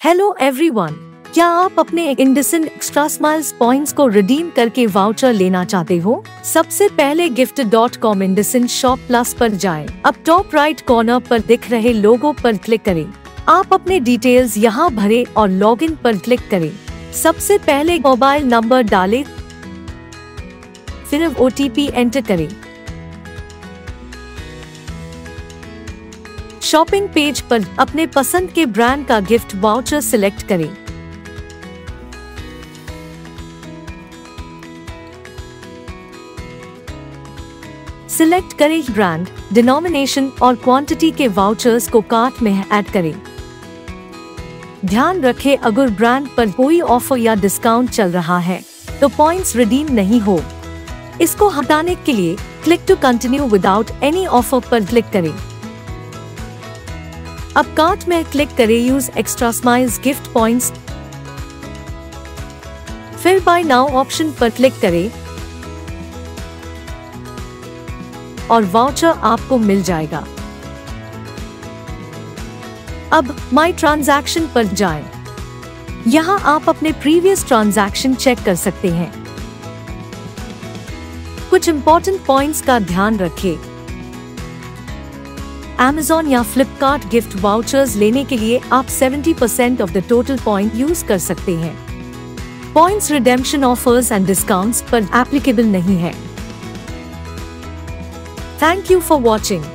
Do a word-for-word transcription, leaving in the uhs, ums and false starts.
Hello everyone, क्या आप अपने इंडसेंड एक्स्ट्रा स्माइल्स पॉइंट्स को रिडीम करके वाउचर लेना चाहते हो? सबसे पहले gift dot com IndusInd shop plus पर जाएं। अब टॉप राइट कॉर्नर पर दिख रहे लोगो पर क्लिक करें। आप अपने डिटेल्स यहाँ भरें और लॉगिन पर क्लिक करें। सबसे पहले मोबाइल नंबर डालें, फिर ओ टी पी एंटर करें। शॉपिंग पेज पर अपने पसंद के ब्रांड का गिफ्ट वाउचर सिलेक्ट करें। सिलेक्ट करें ब्रांड, डिनोमिनेशन और क्वांटिटी के वाउचर्स को कार्ट में ऐड करें। ध्यान रखें, अगर ब्रांड पर कोई ऑफर या डिस्काउंट चल रहा है तो पॉइंट्स रिडीम नहीं हो। इसको हटाने के लिए click to continue without any offer पर क्लिक करें। अब कार्ट में क्लिक करें use extra smiles gift points, फिर बाय नाउ ऑप्शन पर क्लिक करें और वाउचर आपको मिल जाएगा। अब माई ट्रांजैक्शन पर जाएं। यहाँ आप अपने प्रीवियस ट्रांजैक्शन चेक कर सकते हैं। कुछ इंपॉर्टेंट पॉइंट्स का ध्यान रखें। Amazon या Flipkart गिफ्ट वाउचर्स लेने के लिए आप सत्तर percent off the total point use कर सकते हैं। Points redemption offers and discounts पर एप्लीकेबल नहीं है। Thank you for watching.